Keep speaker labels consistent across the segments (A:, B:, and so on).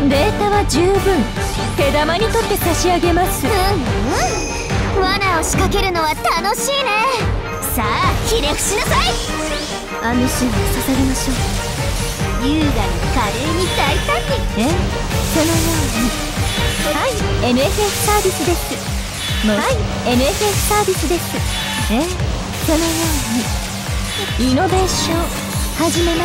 A: データは十分手玉に取って差し上げます。
B: 罠を仕掛けるのは楽しいね。さあひれ伏しなさい。
A: アミシンを捧げましょう。
B: 優雅に華麗に大胆に。
A: そのように。はい、NFF サービスです。はい、NFF サービスです。そのようにイノベーション始めます。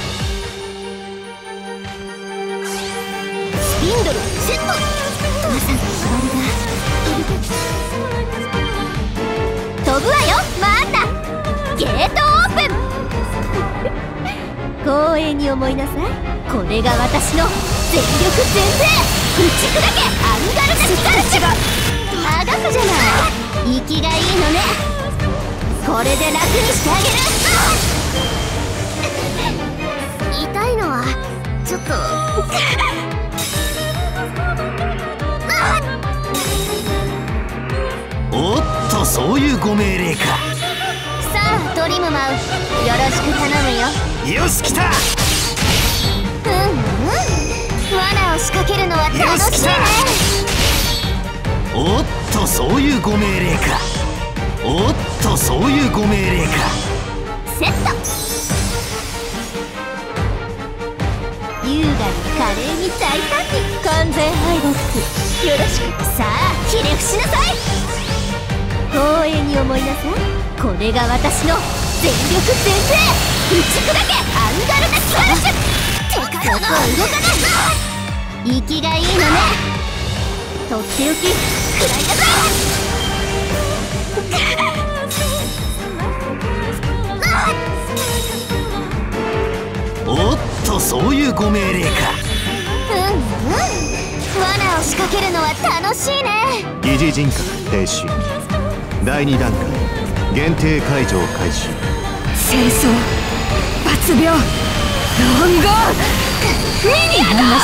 B: スピンドルセット。まさに飛ぶわよ。またゲートオープン。光栄に思いなさい。これが私の全力全勢打ち砕けアンガルナスカルチがあがくじゃない。息がいいのね。これで楽にしてあげる。痛いのはちょっと
C: おっと、そういうご命令か。
B: さあトリムマウ、よろしく頼むよ。
C: よし、来た。
B: 罠を仕掛けるのは楽しいね。
C: おっと、そういうご命令か。おっと、そういうご命令か。
B: セット。優雅に華麗に大胆に。
A: 完全敗北よろしく。
B: さあひれ伏しなさい。光栄に思いなさい。これが私の全力全勢打ち砕けアンガルナスカルシュ。手から動かない。息がいいのね。とっておき食らいなさい。
C: おっと、そういうご命令か。
B: 罠を仕掛けるのは楽しいね。
D: 疑似人格停止。第2段階限定解除開始。
A: 戦争罰病論語ミニアだ。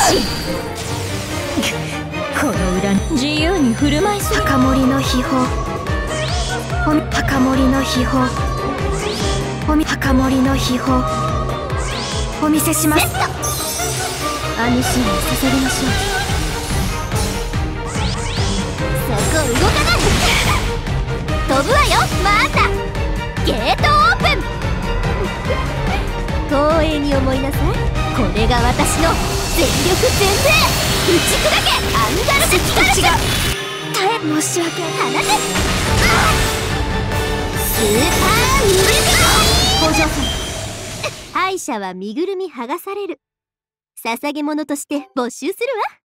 A: この裏自由に振る舞いする。
B: 高森の秘宝。高森の秘宝。高森の秘宝お見せします。
A: アミシンを捧げましょう。
B: そこ動かない。飛ぶわよ。またゲートオープン。光栄に思いなさい。これが私の全力全勢打ち砕けアンガルナスカルシュ。耐え申し訳ない。離せ。スーパーミルク。北条さん、敗者は身ぐるみ剥がされる。捧げ物として没収するわ。